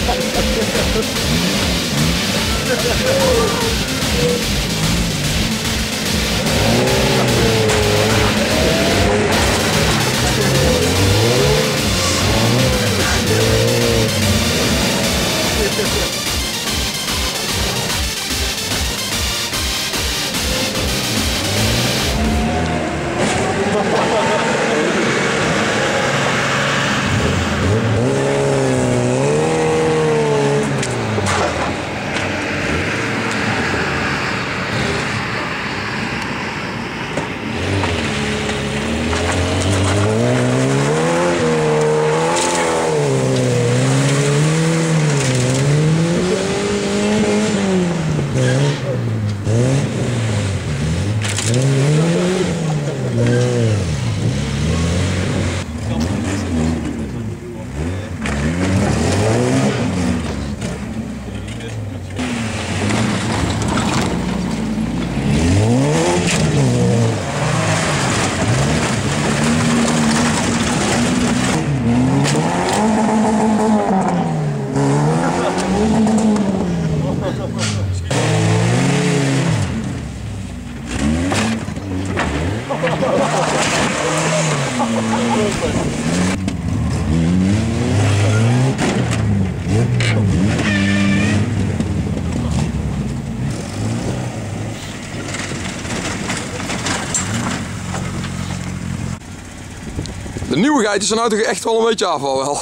De nieuwigheid is er nou toch echt wel een beetje af al wel.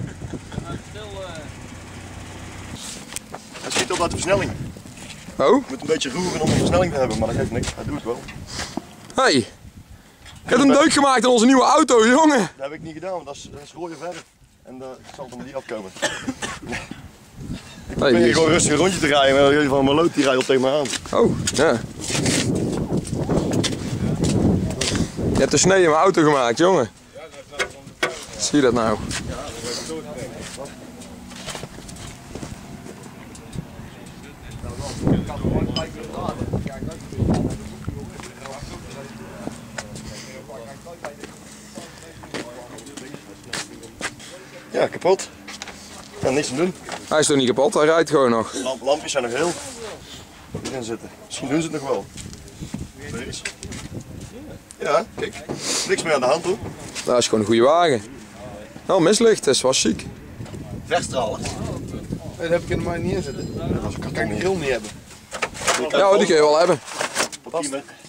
Hij schiet op uit de versnelling. Oh? Je moet een beetje roeren om een versnelling te hebben, maar dat geeft niks. Hij doet het wel. Hey, ik heb een deuk gemaakt in onze nieuwe auto, jongen. Dat heb ik niet gedaan, want dat is rode verf. En daar zal het niet afkomen. Ik probeer hier gewoon rustig een rondje te rijden, maar jullie van mijn lood die rijdt al tegen me aan. Oh, ja. Je hebt een snee in mijn auto gemaakt, jongen. Zie je dat nou? Ja, kapot. Ik kan niks aan doen. Hij is toch niet kapot, hij rijdt gewoon nog. Lampjes zijn nog heel. Hierin zitten. Misschien doen ze het nog wel. Deze. Ja, kijk. Niks meer aan de hand hoor. Dat is gewoon een goede wagen. Nou, mislicht, dat is wel chic. Verstralen. Dat heb ik er maar niet in zitten. Dat kan ik de grill niet hebben. Ja, die kun je wel hebben. Wat